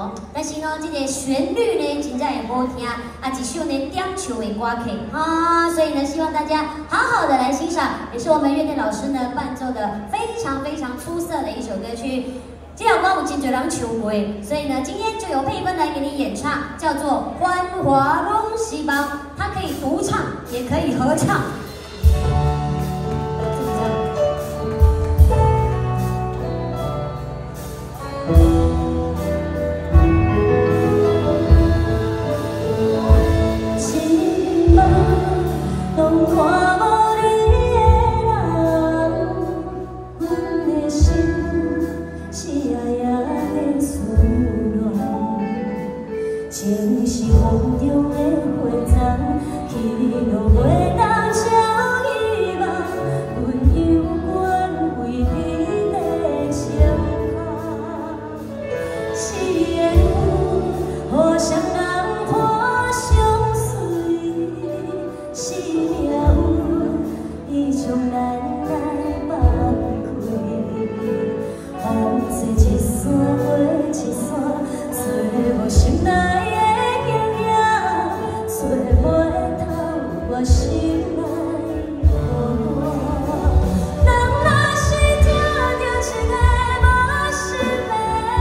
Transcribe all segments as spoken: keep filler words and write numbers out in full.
哦。但是呢，这个旋律呢，真正也好听，啊，一首呢点唱的歌曲啊，所以呢，希望大家好好的来欣赏，也是我们乐队老师呢伴奏的非常非常出色的一首歌曲。这首歌有真多人唱过，所以呢，今天就由佩芬来给你演唱，叫做《繁华拢是梦》，它可以独唱，也可以合唱。 情是风中的花丛，去路袂当消遗忘。阮犹原为你在相拍，誓言互相人看相随，是命运已将咱来放开。风吹一山过一山，找无心内。 我心内苦，人若是听着一个无心的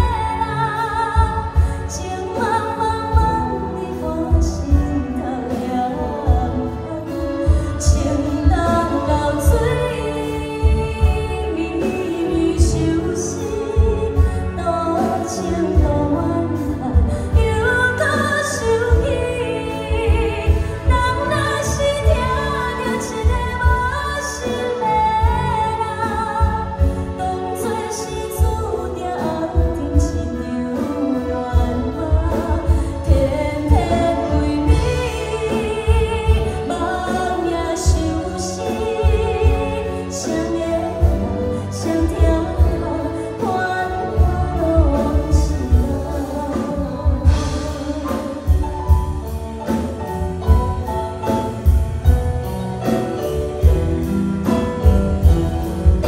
人，情茫茫茫的我心头凉，情到到嘴，微微相思，多情多怨恨，又搁想起。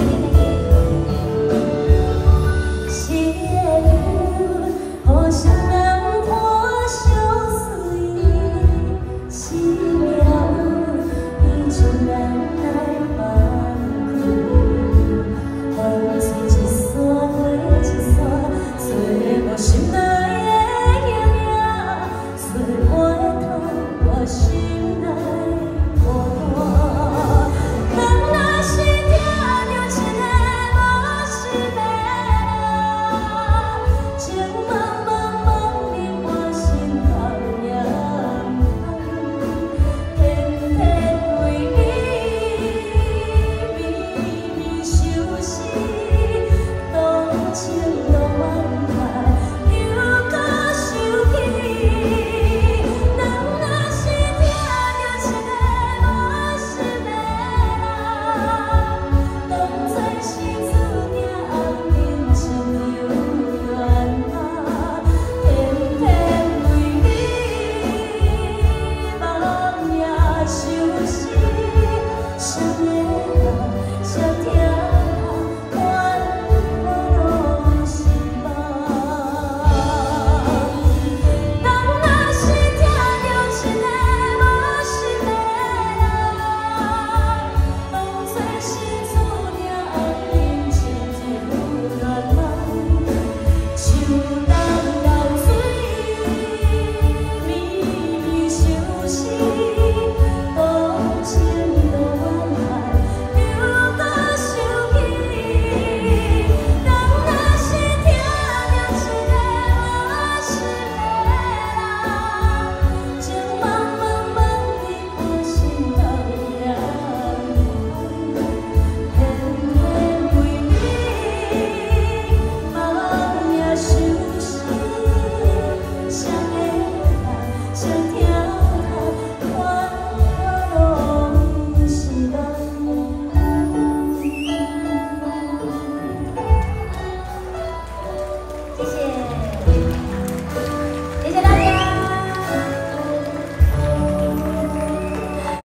想。